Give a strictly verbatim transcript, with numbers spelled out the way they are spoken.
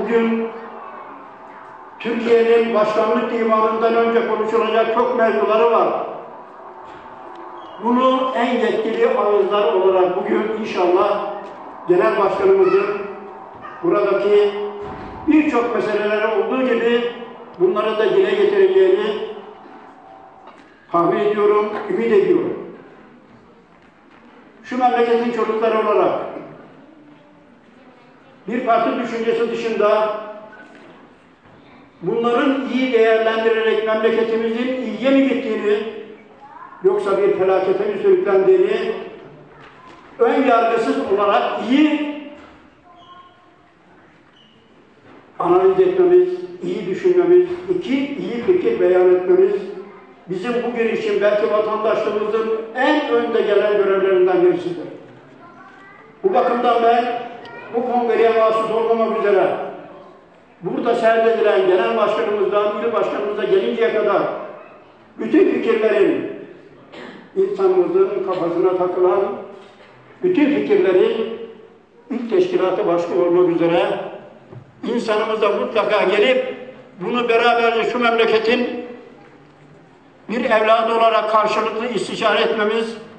bugün Türkiye'nin başkanlık divanından önce konuşulacak çok mevzuları var. Bunu en yetkili ağızlar olarak bugün inşallah Genel Başkanımızın buradaki birçok meseleleri olduğu gibi bunları da dile getireceğini tahmin ediyorum, ümit ediyorum. Şu memleketin çocukları olarak bir parti düşüncesi dışında bunların iyi değerlendirerek memleketimizin iyiye mi gittiğini yoksa bir felakete mi sürüklendiğini ön yargısız olarak iyi analiz etmemiz, iyi düşünmemiz, iki iyi fikir beyan etmemiz bizim bugün için belki vatandaşlığımızın en önde gelen görevlerinden birisidir. Bu bakımdan ben bu kongreye mahsus olmamak üzere burada serdedilen genel başkanımızdan il başkanımıza gelinceye kadar bütün fikirlerin insanımızın kafasına takılan bütün fikirlerin ilk teşkilatı başka olmak üzere insanımıza mutlaka gelip bunu beraberce şu memleketin bir evladı olarak karşılıklı istişare etmemiz